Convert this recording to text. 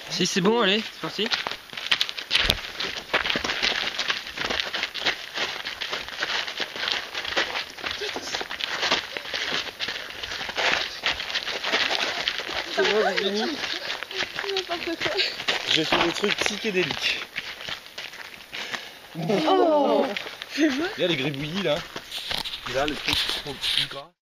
Si c'est bon, allez, c'est parti. J'ai fait des trucs psychédéliques. Oh, Il y a les gribouillis là. Et là, le truc trop gras.